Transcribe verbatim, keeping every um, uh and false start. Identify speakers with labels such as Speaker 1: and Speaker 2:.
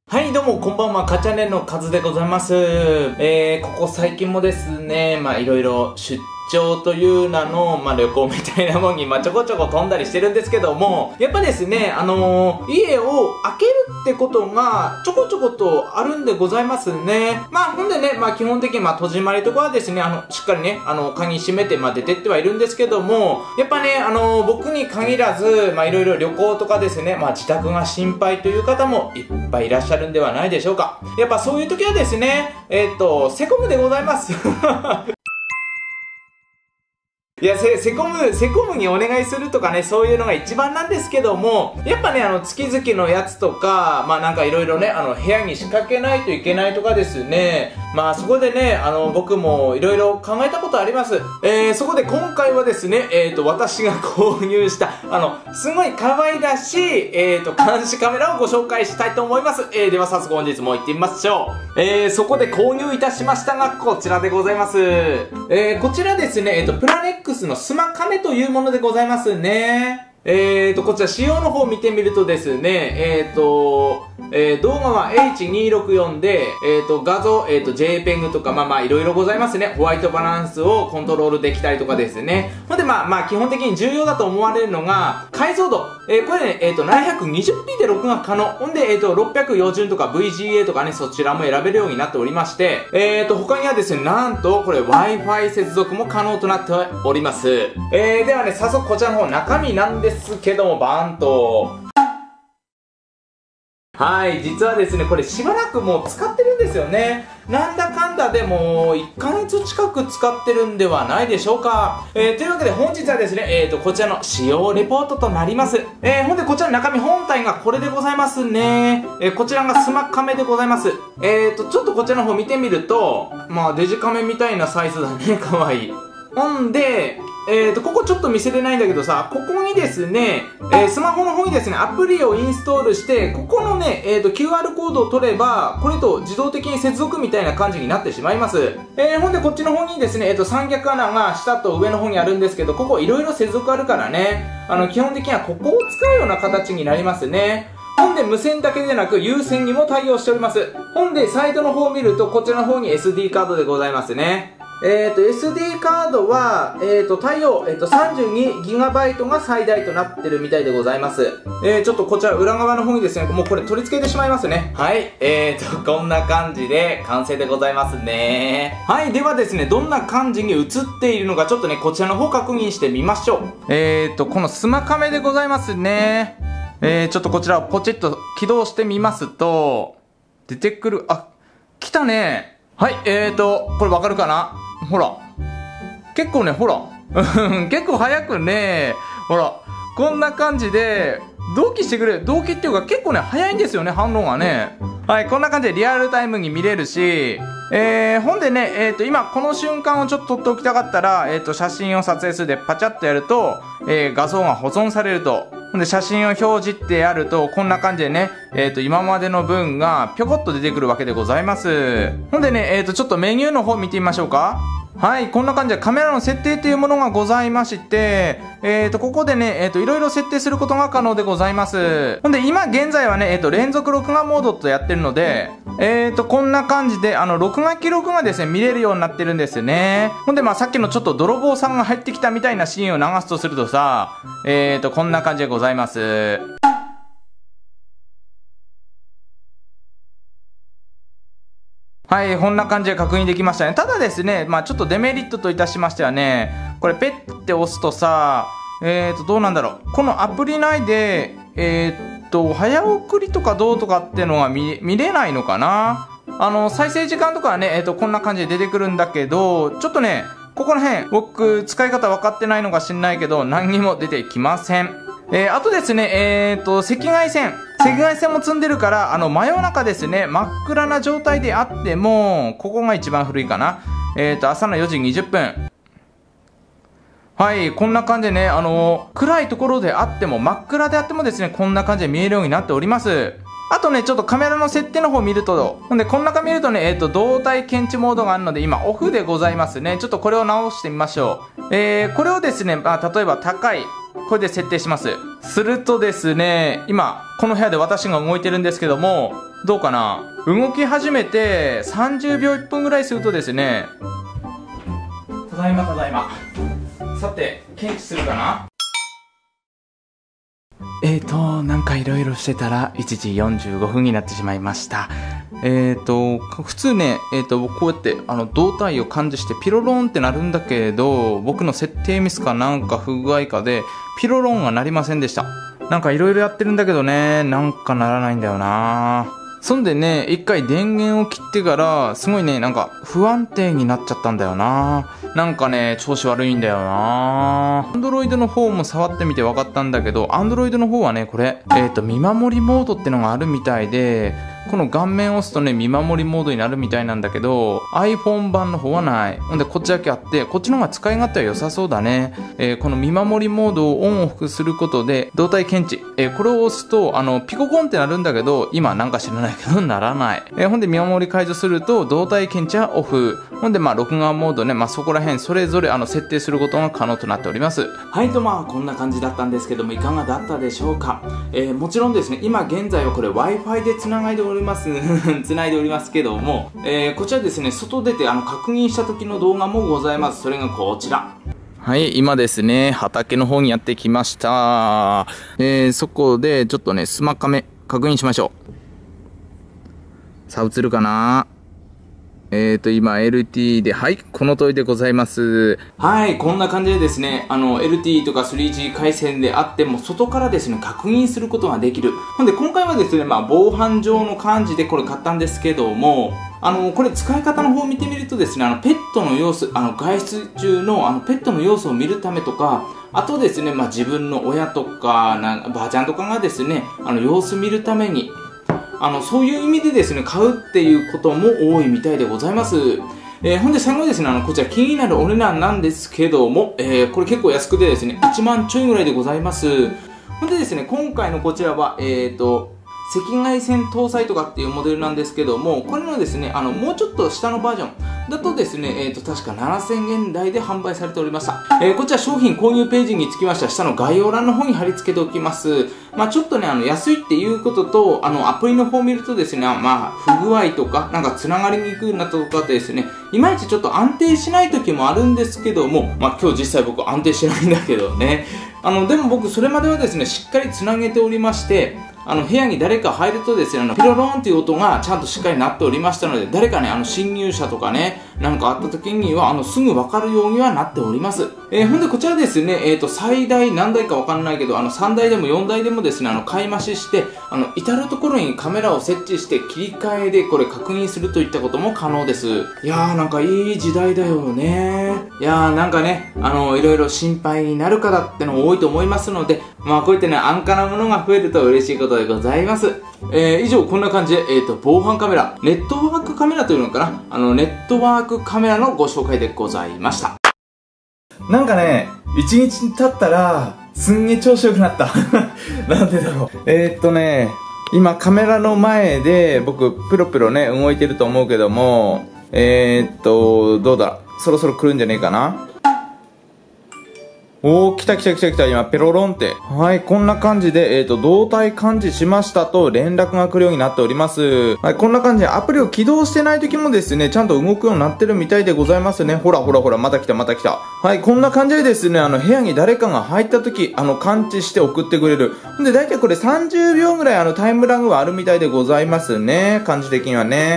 Speaker 1: はい、どうも、こんばんは、かちゃねのかずでございます。えー、ここ最近もですね、まあ、いろいろ出張という名の、まあ、旅行みたいなもんに、まあ、ちょこちょこ飛んだりしてるんですけども、やっぱですね、あのー、家を開けるってことが、ちょこちょことあるんでございますね。まあ、ほんでね、まあ、基本的に、まあ、戸締まりとかはですね、あの、しっかりね、あの、鍵閉めて、まあ、出てってはいるんですけども、やっぱね、あのー、僕に限らず、まあ、いろいろ旅行とかですね、まあ、自宅が心配という方もいっぱいいらっしゃるんではないでしょうか。やっぱそういう時はですね、えっと、セコムでございます。いや、せ、セコム、セコムにお願いするとかね、そういうのが一番なんですけども、やっぱね、あの、月々のやつとか、まあなんかいろいろね、あの、部屋に仕掛けないといけないとかですね、まあそこでね、あの、僕もいろいろ考えたことあります。えー、そこで今回はですね、えっと、私が購入した、あの、すごい可愛らしい、えっと、監視カメラをご紹介したいと思います。えー、では早速本日も行ってみましょう。えー、そこで購入いたしましたが、こちらでございます。えー、こちらですね、えっと、プラネックスのスマカメというものでございますね。えーと、こちら仕様の方を見てみるとですね、えーと、えー、動画は エイチにひゃくろくじゅうよん で、えーと、画像、えーと、ジェイペグ とか、まあまあいろいろございますね。ホワイトバランスをコントロールできたりとかですね。ほんでまあまあ基本的に重要だと思われるのが、解像度。えー、これね、えーと、ななひゃくにじゅうピー で録画可能。ほんで、えーと、ろっぴゃくよじゅうとか ブイジーエー とかね、そちらも選べるようになっておりまして、えーと、他にはですね、なんと、これ Wi-Fi 接続も可能となっております。えー、ではね、早速こちらの方、中身なんですけども、バーンと。はい、実はですね、これしばらくもう使ってるんですよね。なんだかんだでもいっかげつ近く使ってるんではないでしょうか。えー、というわけで本日はですね、えーと、こちらの使用レポートとなります。えー、ほんでこちらの中身本体がこれでございますね。えー、こちらがスマカメでございます。えーと、ちょっとこちらの方見てみると、まあデジカメみたいなサイズだね、かわいい。ほんで、えーと、ここちょっと見せれないんだけどさ、ここにですね、えー、スマホの方にですね、アプリをインストールして、ここのね、えーと、キューアール コードを取れば、これと自動的に接続みたいな感じになってしまいます。えー、ほんでこっちの方にですね、えーと、三脚穴が下と上の方にあるんですけど、ここいろいろ接続あるからね、あの、基本的にはここを使うような形になりますね。ほんで無線だけでなく有線にも対応しております。ほんでサイトの方を見ると、こちらの方に エスディー カードでございますね。えーと、エスディー カードは、えーと、対応、えーと、さんじゅうにギガバイト が最大となってるみたいでございます。えー、ちょっとこちら裏側の方にですね、もうこれ取り付けてしまいますね。はい、えーと、こんな感じで完成でございますね。はい、ではですね、どんな感じに映っているのか、ちょっとね、こちらの方確認してみましょう。えーと、このスマカメでございますね。えー、ちょっとこちらをポチッと起動してみますと、出てくる、あ、来たね。はい、えーと、これわかるかな？ほら。結構ね、ほら。結構早くね、ほら。こんな感じで、同期してくれる。同期っていうか結構ね、早いんですよね、反応がね。はい、こんな感じでリアルタイムに見れるし、えー、ほんでね、えーと、今この瞬間をちょっと撮っておきたかったら、えーと、写真を撮影するでパチャッとやると、えー、画像が保存されると。ほんで、写真を表示ってやると、こんな感じでね、えーと、今までの分がぴょこっと出てくるわけでございます。ほんでね、えーと、ちょっとメニューの方見てみましょうか。はい、こんな感じでカメラの設定というものがございまして、えーと、ここでね、えーと、いろいろ設定することが可能でございます。ほんで、今現在はね、えーと、連続録画モードとやってるので、えーと、こんな感じで、あの、録画記録がですね、見れるようになってるんですね。ほんで、まあ、さっきのちょっと泥棒さんが入ってきたみたいなシーンを流すとするとさ、えーと、こんな感じでございます。はい、こんな感じで確認できましたね。ただですね、まあちょっとデメリットといたしましてはね、これペッて押すとさ、えーと、どうなんだろう。このアプリ内で、えーと、早送りとかどうとかっていうのが 見, 見れないのかな。あの、再生時間とかはね、えーと、こんな感じで出てくるんだけど、ちょっとね、ここら辺、僕、使い方分かってないのか知んないけど、何にも出てきません。えー、あとですね、えーと、赤外線。赤外線も積んでるから、あの、真夜中ですね、真っ暗な状態であっても、ここが一番古いかな。えーと、朝のよじにじゅっぷん。はい、こんな感じでね、あの、暗いところであっても、真っ暗であってもですね、こんな感じで見えるようになっております。あとね、ちょっとカメラの設定の方を見ると、ほんで、こん中見るとね、えっと、動体検知モードがあるので、今、オフでございますね。ちょっとこれを直してみましょう。えー、これをですね、まあ、例えば高い、これで設定します。するとですね、今、この部屋で私が動いてるんですけども、 どうかな。動き始めてさんじゅうびょういっぷんぐらいするとですね、ただいまただいま。さて、検知するかな。えーと、なんかいろいろしてたらいちじよんじゅうごふんになってしまいました。えーと、普通ね、えーと、僕こうやってあの胴体を感知してピロロンってなるんだけど、僕の設定ミスかなんか不具合かでピロロンが鳴りませんでした。なんかいろいろやってるんだけどね、なんかならないんだよな。そんでね、一回電源を切ってからすごいね、なんか不安定になっちゃったんだよな。なんかね、調子悪いんだよな。Android の方も触ってみて分かったんだけど、Android の方はね、これえっと見守りモードってのがあるみたいで、この顔面を押すとね、見守りモードになるみたいなんだけど、iPhone 版の方はない。ほんでこっちだけあって、こっちの方が使い勝手は良さそうだね。えー、この見守りモードをオンオフすることで動体検知、えー、これを押すとあのピココンってなるんだけど、今なんか知らないけどならない。えー、ほんで見守り解除すると動体検知はオフ。ほんでまあ録画モードね、まあそこら辺それぞれあの設定することが可能となっております。はいと、まあこんな感じだったんですけども、いかがだったでしょうか。えー、もちろんですね、今現在はこれ Wi-Fi でつながいでおりますつないでおりますけども、えー、こちらですね、外出てあの確認した時の動画もございます。それがこちら。はい、今ですね、畑の方にやってきました。えー、そこでちょっとね、スマカメ確認しましょう。さあ、映るかな。えーと、今 エルティー で、はい、この通りでございます。はい、こんな感じでですね、あの、エルティー とか スリージー 回線であっても、外からですね、確認することができる。ほんで、今回はですね、まあ、防犯上の感じでこれ買ったんですけども、あの、これ使い方の方を見てみるとですね、あの、ペットの様子、あの、外出中の、あの、ペットの様子を見るためとか、あとですね、まあ、自分の親とか、なんばあちゃんとかがですね、あの、様子見るために、あの、そういう意味でですね、買うっていうことも多いみたいでございます。えー、ほんで最後にですね、あの、こちら気になるお値段なんですけども、えー、これ結構安くてですね、いちまんちょいぐらいでございます。ほんでですね、今回のこちらは、えーと、赤外線搭載とかっていうモデルなんですけども、これのですね、あの、もうちょっと下のバージョンだとですね、えーと、確かななせんえん台で販売されておりました。えー、こちら商品購入ページにつきましては、下の概要欄の方に貼り付けておきます。まあちょっとね、あの、安いっていうことと、あの、アプリの方を見るとですね、まあ、不具合とか、なんか繋がりにくいなとかですね、いまいちちょっと安定しない時もあるんですけども、まあ今日実際僕安定してないんだけどね。あの、でも僕それまではですね、しっかり繋げておりまして、あの部屋に誰か入るとですね、あのピロロンっていう音がちゃんとしっかり鳴っておりましたので、誰かね、あの侵入者とかね、なんかあった時にはあのすぐ分かるようにはなっております。えー、ほんでこちらですね、えーと最大何台か分かんないけど、あのさんだいでもよんだいでもですね、あの買い増しして、あの至るところにカメラを設置して切り替えでこれ確認するといったことも可能です。いやーなんかいい時代だよね。いやーなんかね、あのいろいろ心配になる方っての多いと思いますので、まあこういったね、安価なものが増えると嬉しいことでございます。えー、以上こんな感じで、えーと、防犯カメラ、ネットワークカメラというのかな、あのネットワークカメラのご紹介でございました。なんかね、一日経ったらすんげえ調子良くなったなんでだろう。えーっとね、今カメラの前で僕プロプロね動いてると思うけども、えーっとどうだ、そろそろ来るんじゃねえかな。おー、来た来た来た来た、今、ペロロンって。はい、こんな感じで、えっと、動体感知しましたと連絡が来るようになっております。はい、こんな感じで、アプリを起動してない時もですね、ちゃんと動くようになってるみたいでございますね。ほらほらほら、また来たまた来た。はい、こんな感じでですね、あの、部屋に誰かが入った時、あの、感知して送ってくれる。で、だいたいこれさんじゅうびょうぐらい、あの、タイムラグはあるみたいでございますね。感じ的にはね。